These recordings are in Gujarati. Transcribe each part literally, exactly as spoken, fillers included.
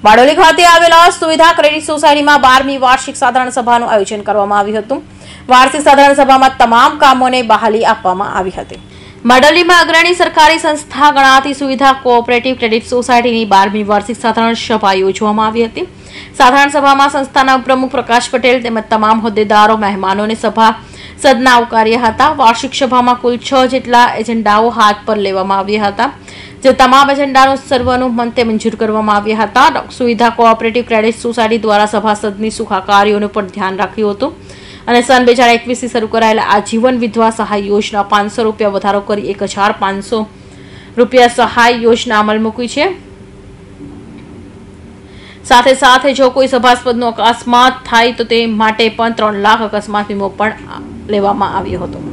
બારડોલી ખાતે આવેલા સુવિધા ક્રેડિટ સોસાયટીમાં બારમી વાર્ષિક સાધારણ સભાનું આયોજન કરવામાં આવ્યું હતું। વાર્ષિક સાધારણ સભામાં તમામ કામોને બહાલી આપવામાં આવી હતી। બારડોલીમાં અગ્રણી સરકારી સંસ્થા ગણાતી સુવિધા કોઓપરેટિવ ક્રેડિટ સોસાયટીની બારમી વાર્ષિક સાધારણ સભા યોજવામાં આવી હતી। સાધારણ સભામાં સંસ્થાના પ્રમુખ પ્રકાશ પટેલ તેમજ તમામ હોદ્દેદારો મહેમાનોને સભા સદના આવકાર્યા હતા। વાર્ષિક સભામાં કુલ છ જેટલા એજન્ડાઓ હાથ પર લેવામાં આવ્યા હતા, જે તમામ એજન્ડાનો સર્વાનુમતે મંજૂર કરવામાં આવ્યા હતા। સુવિધા કોઓપરેટિવ ક્રેડિટ સોસાયટી દ્વારા સભાસદની સુખાકારીઓનું પણ ધ્યાન રાખ્યું હતું અને સન બે હજાર એકવીસ થી શરૂ કરાયેલા આજીવન વિધવા સહાય યોજના પાંચસો રૂપિયા વધારો કરી એક હજાર પાંચસો રૂપિયા સહાય યોજના અમલ મૂકી છે। સાથે સાથે જો કોઈ સભાસદનો અકસ્માત થાય તો તે માટે પણ ત્રણ લાખ અકસ્માત વીમો પણ લેવામાં આવ્યો હતો।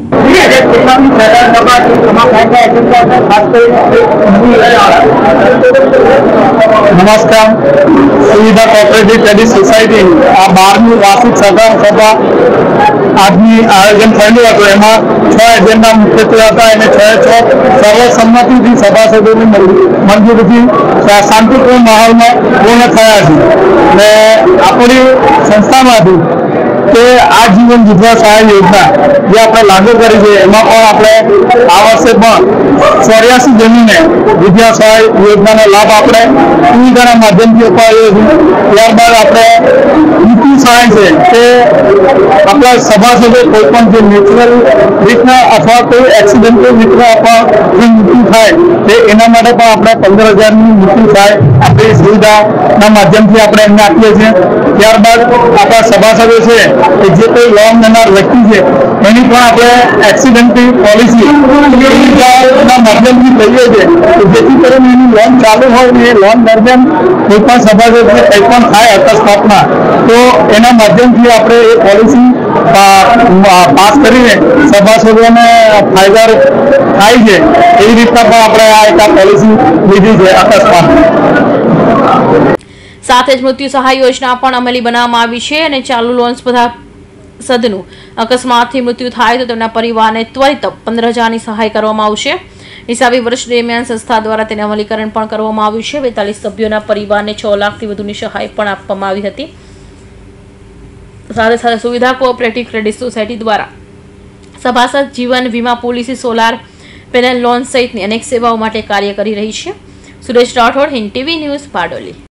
नमस्कार। सुविधा कोऑपरेटिव क्रेडिट सोसायटी आ बारमी वार्षिक साधारण सभा આજની આયોજન થયેલું હતું। એમાં છ એજન્ડા મુખ્યત્વે હતા અને છ છ સર્વસંમતિથી સભાસદોની મંજૂરીથી શાંતિપૂર્ણ માહોલમાં પૂર્ણ થયા છે અને આપણી સંસ્થામાંથી કે આ જીવન વિધવા સહાય યોજના જે આપણે લાગુ કરી છે એમાં પણ આપણે આ વર્ષે પણ ચોર્યાસી જમીને વિધવા સહાય યોજનાનો લાભ આપણે સુવિધાના માધ્યમથી અપાવ્યો છે। ત્યારબાદ આપણે મૃત્યુ સહાય છે તે આપણા સભાસદો કોઈ પણ જે નેચરલ રીતના અથવા કોઈ એક્સિડન્ટલ રીતના અથવા જે મૃત્યુ થાય તે એના માટે પણ આપણે પંદર હજારની મૃત્યુ સહાય આપણી સુવિધાના માધ્યમથી આપણે એમને આપીએ છીએ। ત્યારબાદ આપણા સભાસદો છે કે જે કોઈ લોન લેનાર વ્યક્તિ છે એની પણ આપણે એક્સિડન્ટની પોલિસી ના માધ્યમથી લઈએ છીએ, જેથી કરીને એની લોન ચાલુ હોય એ લોન દરમિયાન કોઈ પણ સભાસદને કંઈ પણ થાય અકસ્માતમાં તો એના માધ્યમથી આપણે એ પોલિસી પાસ કરીને સભાસદોને ફાયદા થાય છે। એવી રીતના પણ આપણે આ એક આ પોલિસી લીધી છે અકસ્માત। સાથે જ મૃત્યુ સહાય યોજના પણ અમલી બનાવવામાં આવી છે અને ચાલુ લોન બધા સદનું અકસ્માતથી મૃત્યુ થાય તો તેમના પરિવારને ત્વરિત પંદર હજારની સહાય કરવામાં આવશે। હિસાબી વર્ષ દરમિયાન સંસ્થા દ્વારા તેને અમલીકરણ પણ કરવામાં આવ્યું છે। બેતાલીસ સભ્યોના પરિવારને છ લાખથી વધુની સહાય પણ આપવામાં આવી હતી। સાથે સાથે સુવિધા કોઓપરેટિવ ક્રેડિટ સોસાયટી દ્વારા સભાસદ જીવન વીમા પોલિસી, સોલાર પેનલ લોન સહિતની અનેક સેવાઓ માટે કાર્ય કરી રહી છે। Suresh Rathod, Hind TV news, Bardoli.